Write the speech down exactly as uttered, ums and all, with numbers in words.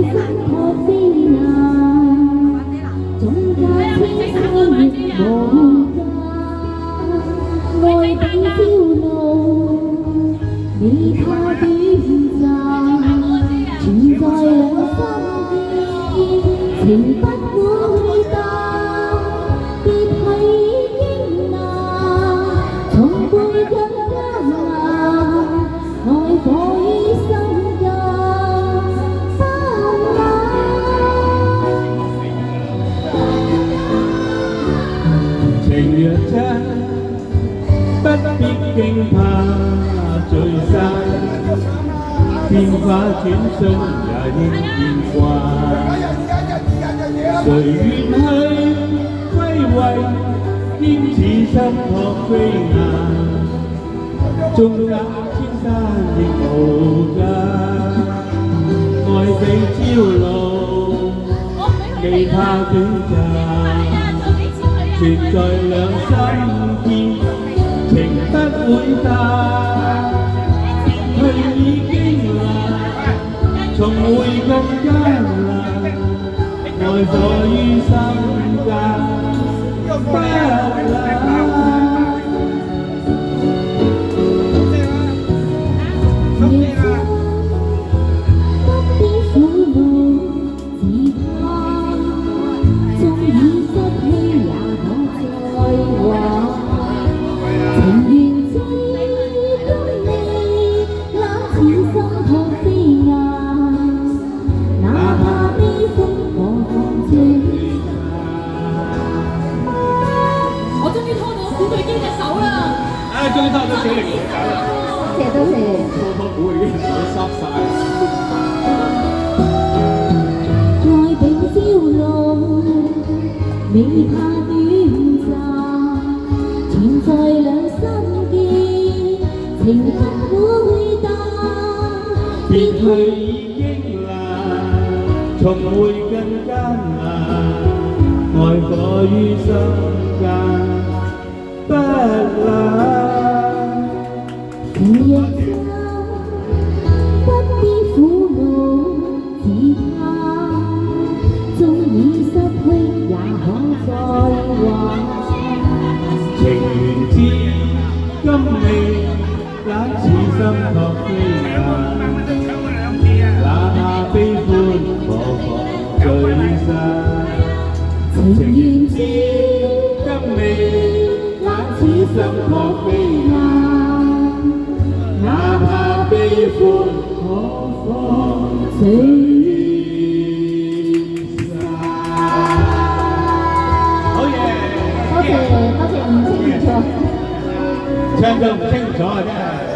心可飛雁，總假千山亦無價。愛比朝露，未怕短暫，存在兩心間，情不會淡。別去已經難，從背更艱難，愛火於心間。 情若真，不必驚怕聚散，變化轉瞬也應變幻。誰願去歸位，堅持心學飛雁，縱隔千山亦無價。愛比朝露，未怕短暫。 存在兩心間，情不會淡。去已經難，重會更艱難。愛火於心間，不冷。終於拖到小玲瓏走啦！ 謝多謝。 拖拖鼓已經手濕晒。 愛比朝露，未怕短暫，存在兩心間，情不會淡。 別去已經難，重會更艱難。愛火於心間，不冷。 情若真，不必苦惱，只怕縱已失去，也可再還。 情緣知今未，冷似心託飛雁，哪怕悲歡何妨聚散。情緣知今未，冷似心託飛雁。 哪怕悲歡可放聚散。好嘢！多謝多謝，唔清唔楚。唱到唔清唔楚啊，真係。